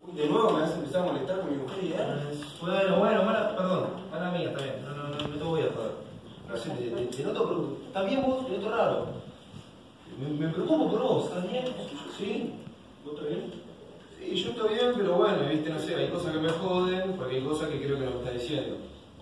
De nuevo me vas a empezar a molestar con mi mujer y Bueno, mala mía, está bien. No te voy a joder. No sé, te noto preocupado. ¿Estás bien vos? Te noto raro. Me preocupo por vos, ¿estás bien? ¿Sí? ¿Vos estás bien? Sí, yo estoy bien, pero bueno, viste, no sé, hay cosas que me joden, porque hay cosas que creo que no me está diciendo.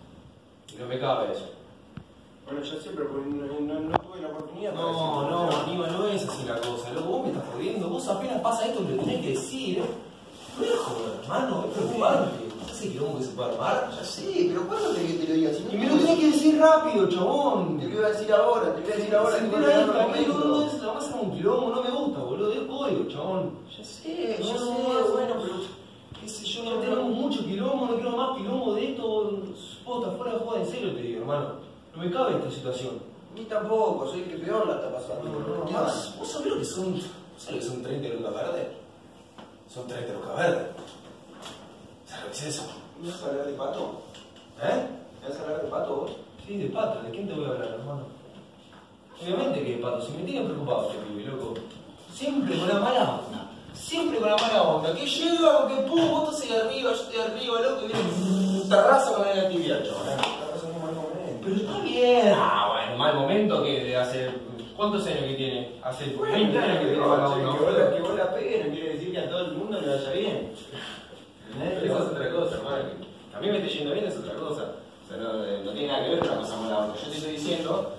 Y no me cabe eso. Bueno, ya sé, pero no tuve la oportunidad para decirlo. No, Aníbal, no es así la cosa, loco, vos me estás jodiendo, vos apenas pasa esto me lo tenés que decir. No es joder, hermano, es preocupante. ¿Qué quilombo que se puede armar? Ya sé, pero ¿cuándo te lo digas? Y me lo tenés que decir rápido, chabón. Te lo iba a decir ahora, Se entera esto, no es la masa un quilombo, no me gusta, boludo, es código, chabón. Ya sé, bueno, pero qué sé yo, no tenemos mucho quilombo, no quiero más quilombo de esto. Puedo estar fuera de joda, en serio te digo, hermano. No me cabe esta situación. Ni tampoco, soy el que peor la está pasando. ¿Qué más? ¿Vos sabés lo que son? ¿Vos sabés lo que son 30 lucas verdes? Son 30 lucas verdes. ¿Sabes lo que es eso? ¿Me vas a hablar de pato? ¿Me vas a hablar de pato vos? Sí, de pato, ¿de quién te voy a hablar, hermano? Obviamente que de pato, si me tienen preocupado este pibe, loco. Siempre con la mala onda. Siempre con la mala onda. Que llega, que pum, vos estás ahí arriba, yo estoy arriba, loco, y viene terraza con la negatividad, chaval. Pero está bien. Bueno, mal momento que de hace. ¿Cuántos años que tiene? Hace 20 años que tiene mala onda. Que vos la pegues no quiere decir que a todo el mundo le vaya bien. Pero eso es otra cosa, hermano. A mí me esté yendo bien es otra cosa. O sea, no tiene nada que ver con una cosa mala onda. Yo te estoy diciendo.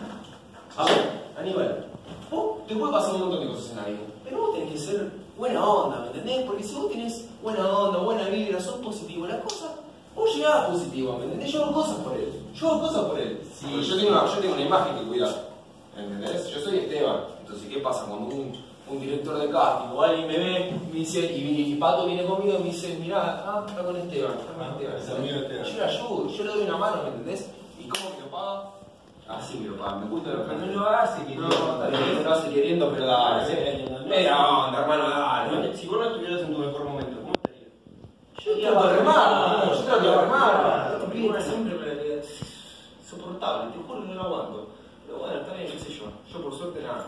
A ver, Aníbal, vos te puede pasar un montón de cosas en la vida. Pero vos tenés que ser buena onda, ¿me entendés? Porque si vos tenés buena onda, buena vibra, sos positivo, las cosas. Vos llegás positivo, ¿me entendés? Yo hago cosas por él. Sí, porque yo tengo una imagen que cuidar. ¿Entendés? Yo soy Esteban. Entonces, ¿qué pasa cuando un director de casting o alguien me ve me dice, y Pato viene conmigo y me dice, mirá, está con Esteban, Es amigo de Esteban. Yo le ayudo, yo le doy una mano, ¿me entendés? ¿Y cómo me lo paga? Así me lo paga, me gusta lo que No lo hace queriendo. No, está bien, no lo hace queriendo, pero dale. Pero onda, hermano, dale. Si vos no estuvieras en tu mejor momento, ¿cómo estarías? Yo trato de remar, yo trato de remar. Siempre insoportable, te juro que no lo aguanto. Pero bueno, está bien, qué sé yo. Yo por suerte nada.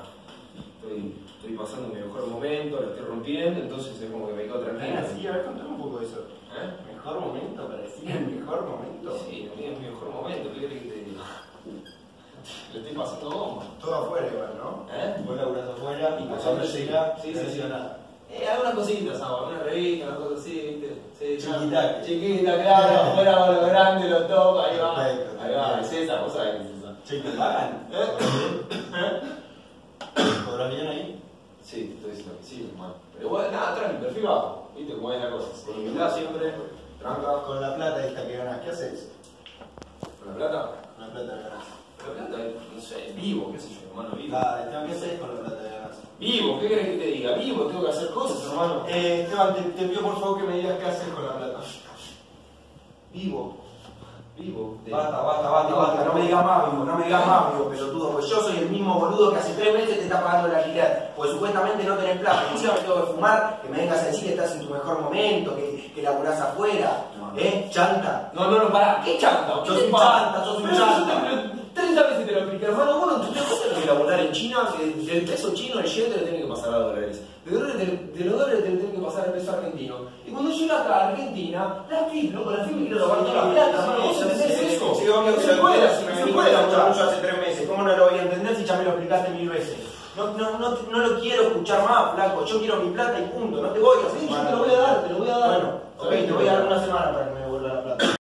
Estoy pasando mi mejor momento, lo estoy rompiendo, entonces es como que me quedo tranquilo. Sí, a ver, contame un poco de eso. ¿Mejor momento para decir el mejor momento? Sí, es mi mejor momento, ¿qué querés que te diga? Le estoy pasando bomba. Todo afuera igual, ¿no? Vos laburás afuera y Los cuando hombres llega, sí, no sí, decía sí. nada. Algunas cositas, algunas revistas, unas cosas así, ¿viste? Sí, Chiquita. Chiquita, claro, afuera con lo grande, lo top, ahí va. Perfecto, Ahí va, es esa, vos sabés que es esa. Che, ¿te pagan? ¿Podrás bien ahí? Sí, te estoy diciendo que sí, hermano. Pero bueno, nada, tranqui, perfil bajo, ¿viste cómo es la cosa? Con humildad siempre, tranca. Con la plata esta que ganás, ¿qué haces? ¿Con la plata? Con la plata que ganás. Con la plata, no sé, vivo, qué sé yo, hermano, vivo. Esteban, ¿qué haces con la plata que ganás? Vivo, ¿qué querés que te diga? Vivo, tengo que hacer cosas, hermano. Esteban, te pido por favor que me digas qué haces con la plata. Vivo. Basta, no me digas más vivo, pelotudo, pues yo soy el mismo boludo que hace 3 meses te está pagando el alquiler, pues supuestamente no tenés plata, y encima me tengo que fumar, que me vengas a decir que estás en tu mejor momento, que laburás afuera, chanta. No, pará, ¿qué chanta? Yo soy chanta, 30 veces te lo expliqué, hermano, vos no entendés cosas que laburar en China, que el peso chino, el yen te lo tiene que pasar a dólares. De los dólares te lo tiene que pasar al peso argentino. Y cuando llega acá a Argentina, la FIP, loco, la FIP me quiere robar toda la plata, hermano, vos entendés eso. Sí, obvio que se puede, se puede laburar mucho hace 3 meses, ¿cómo no lo voy a entender si ya me lo explicaste 1000 veces? No lo quiero escuchar más, flaco, yo quiero mi plata y punto, no te voy a hacer. Sí, yo te lo voy a dar, Bueno, ok, te voy a dar una semana para que me